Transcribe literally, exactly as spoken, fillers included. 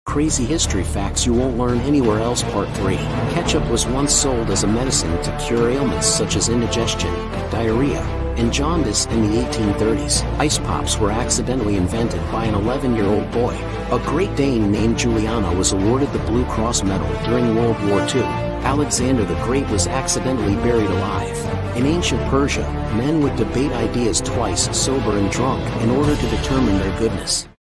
Crazy history facts you won't learn anywhere else. Part three. Ketchup was once sold as a medicine to cure ailments such as indigestion, diarrhea, and jaundice in the eighteen thirties. Ice Pops were accidentally invented by an eleven-year-old boy. A Great Dane named Juliana was awarded the Blue Cross Medal during World War Two. Alexander the Great was accidentally buried alive. In ancient Persia, men would debate ideas twice sober and drunk in order to determine their goodness.